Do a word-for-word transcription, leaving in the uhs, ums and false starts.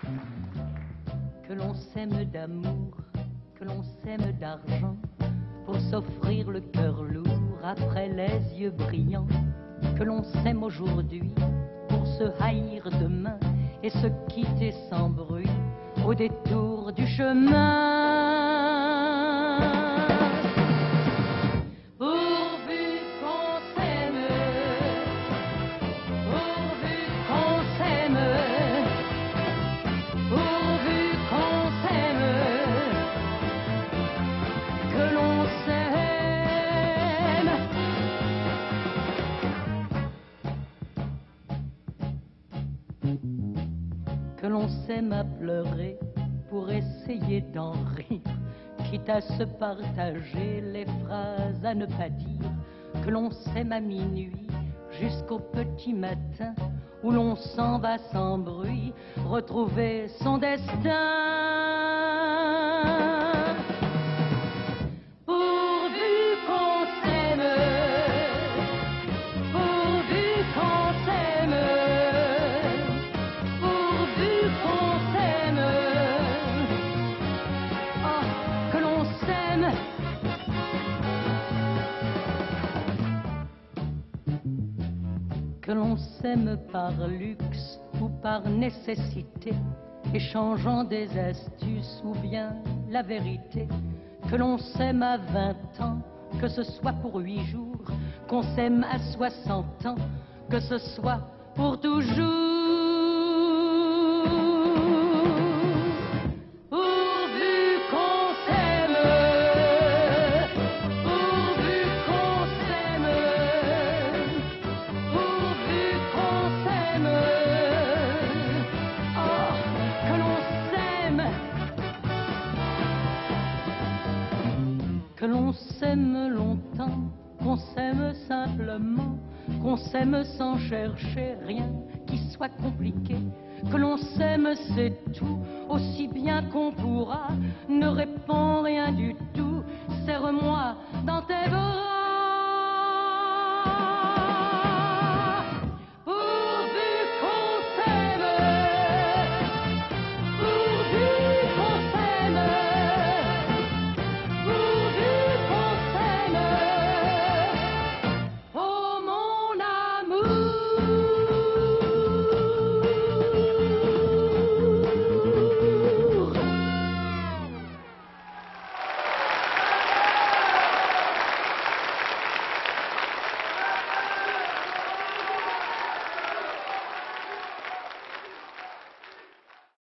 Que l'on s'aime d'amour, que l'on s'aime d'argent, pour s'offrir le cœur lourd après les yeux brillants. Que l'on s'aime aujourd'hui, pour se haïr demain, et se quitter sans bruit au détour du chemin. Pourvu qu'on s'aime, pourvu qu'on s'aime, pourvu qu'on s'aime, que l'on s'aime. Que l'on s'aime à pleurer pour essayer d'en rire, quitte à se partager les phrases à ne pas dire. Que l'on s'aime à minuit jusqu'au petit matin, où l'on s'en va sans bruit retrouver son destin. Pourvu qu'on s'aime, pourvu qu'on s'aime, pourvu qu'on s'aime, oh, que l'on s'aime. Que l'on s'aime par luxe ou par nécessité, échangeant des astuces ou bien la vérité. Que l'on s'aime à vingt ans, que ce soit pour huit jours, qu'on s'aime à soixante ans, que ce soit pour toujours. Pourvu qu'on s'aime, pourvu qu'on s'aime, pourvu qu'on s'aime, oh, que l'on s'aime. Que l'on s'aime longtemps, qu'on s'aime simplement, qu'on s'aime sans chercher rien qui soit compliqué. Que l'on s'aime, c'est tout, aussi bien qu'on pourra. Ne réponds rien du tout, serre-moi dans tes bras.